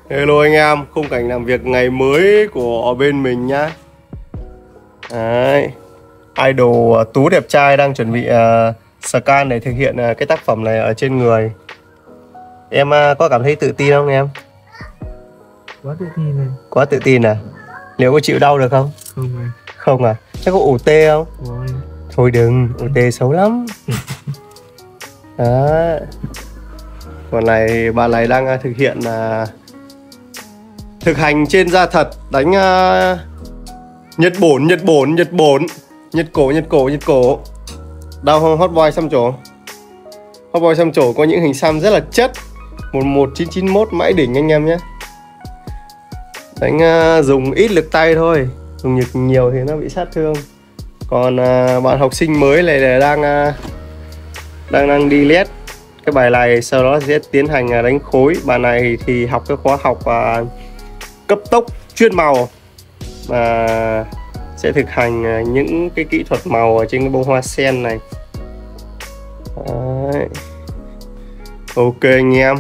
Hello anh em, khung cảnh làm việc ngày mới của bên mình nhá. Đấy, idol Tú đẹp trai đang chuẩn bị scan để thực hiện cái tác phẩm này ở trên người. Em có cảm thấy tự tin không em? Quá tự tin này. Quá tự tin à? Liệu có chịu đau được không? Không này. Không à? Chắc có ủ tê không? Rồi. Thôi đừng, ủ tê xấu lắm. Đó. Còn này bạn này đang thực hiện thực hành trên da thật, đánh nhật cổ. Đau không? Hot boy xăm trổ. Hot boy xăm trổ có những hình xăm rất là chất. 11991 mãi đỉnh anh em nhé. Đánh dùng ít lực tay thôi, dùng lực nhiều thì nó bị sát thương. Còn bạn học sinh mới này là đang đi led cái bài này, sau đó sẽ tiến hành đánh khối. Bạn này thì học cái khóa học cấp tốc chuyên màu và sẽ thực hành những cái kỹ thuật màu ở trên cái bông hoa sen này. Đấy. Ok anh em,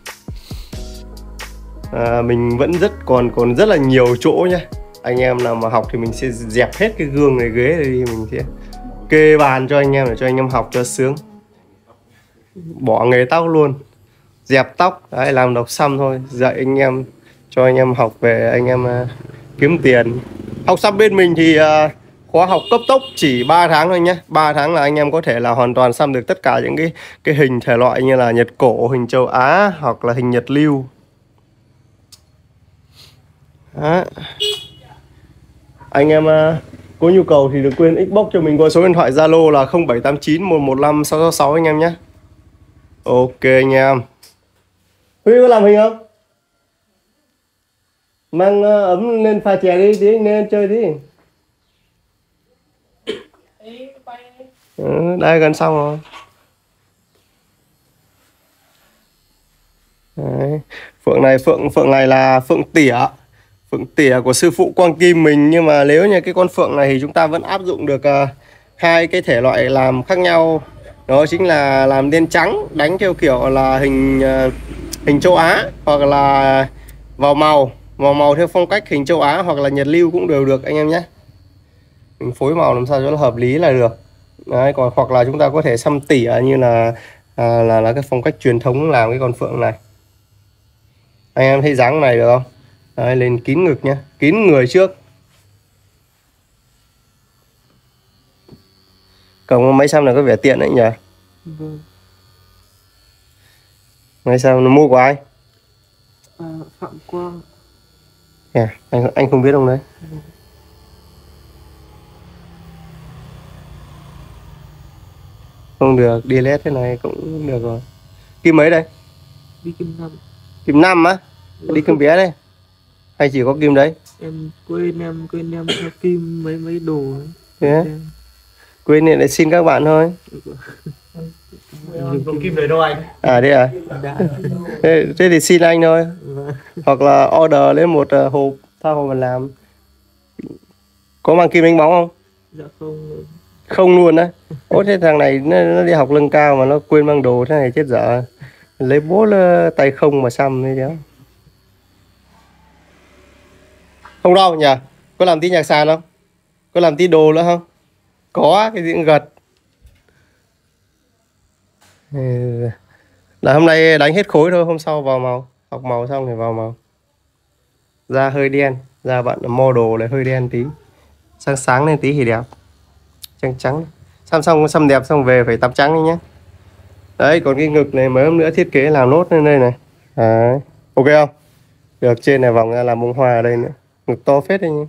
mình vẫn còn rất là nhiều chỗ nhé. Anh em nào mà học thì mình sẽ dẹp hết cái gương này, ghế này đi, mình sẽ kê bàn cho anh em để cho anh em học cho sướng. Bỏ nghề tóc luôn, dẹp tóc. Đấy, làm độc xăm thôi, dạy anh em, cho anh em học về anh em kiếm tiền. Học xăm bên mình thì khóa học cấp tốc chỉ 3 tháng thôi nhé. 3 tháng là anh em có thể là hoàn toàn xăm được tất cả những cái hình thể loại như là nhật cổ, hình châu Á hoặc là hình nhật lưu. Đó. Anh em có nhu cầu thì đừng quên inbox cho mình qua số điện thoại Zalo là 0789 115 666 anh em nhé. Ok anh em. Huy có làm hình không? Mang ấm lên pha chè đi, tí anh lên chơi đi. Đây gần xong rồi. Đấy. Phượng này là phượng tỉa của sư phụ Quang Kim mình. Nhưng mà nếu như cái con phượng này thì chúng ta vẫn áp dụng được hai cái thể loại làm khác nhau. Đó chính là làm đen trắng, đánh theo kiểu là hình châu Á, hoặc là vào màu theo phong cách hình châu Á hoặc là nhật lưu cũng đều được anh em nhé. Mình phối màu làm sao cho nó hợp lý là được. Đấy, còn hoặc là chúng ta có thể xăm tỉa như là cái phong cách truyền thống làm cái con phượng này. Anh em thấy dáng này được không? Đấy, lên kín ngực nhé, kín người trước. Cầm máy xăm này có vẻ tiện đấy nhỉ? Vâng. Máy xăm nó mua của ai? Phạm Quang. Yeah, anh không biết ông đấy. Không được, đi led thế này cũng được rồi. Kim mấy đây? Đi kim 5. Kim 5 á? Đi kim bé đây. Hay chỉ có kim đấy? Em quên em theo kim mấy đồ ấy. Thế quên để xin các bạn thôi. Dùng kim đấy đâu anh? À đây à? Thế thì xin anh thôi. Hoặc là order lấy một hộp, tha hồ mà làm. Có mang kim đánh bóng không? Dạ không. Không luôn á? Ố thế thằng này nó đi học nâng cao mà nó quên mang đồ thế này chết dở. Lấy bố tay không mà xăm thế chứ. Không đâu nhỉ? Có làm tí nhạc sàn không? Có làm tí đồ nữa không? Có, cái gì cũng gật. Là hôm nay đánh hết khối thôi, hôm sau vào màu. Học màu xong thì vào màu. Da hơi đen, da bạn model này hơi đen tí. Sáng lên tí thì đẹp. Trắng. Xăm đẹp xong về phải tắm trắng đi nhé. Đấy, còn cái ngực này mấy hôm nữa thiết kế làm nốt lên đây này. Đấy. Ok không? Được, trên này vòng ra làm bông hoa ở đây nữa. Ngực to phết đấy nhé.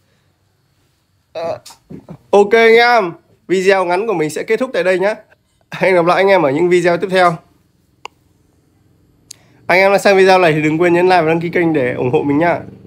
Ok anh em, video ngắn của mình sẽ kết thúc tại đây nhé. Hẹn gặp lại anh em ở những video tiếp theo. Anh em đã xem video này thì đừng quên nhấn like và đăng ký kênh để ủng hộ mình nhá.